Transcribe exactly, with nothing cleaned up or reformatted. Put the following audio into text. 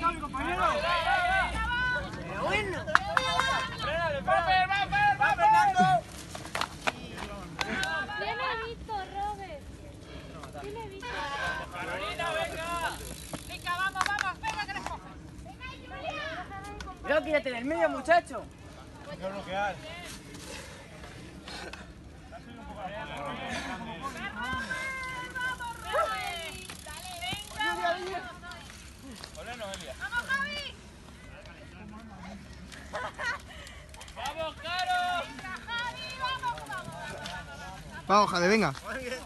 Javi, compañero! ¡Pero bueno! ¡Va, Fernando! Tiene visto, Robert. Tiene visto. Carolina, venga. Venga, vamos, vamos. Venga, que les coge. Venga, Julia. Pero quítate del medio, muchacho. Hay que bloquear. Hola, Noelia. ¡Vamos, Javi! ¡Vamos, Caro! ¡Venga, Javi! ¡Vamos, vamos! Vamos, Jade, venga. Muy bien.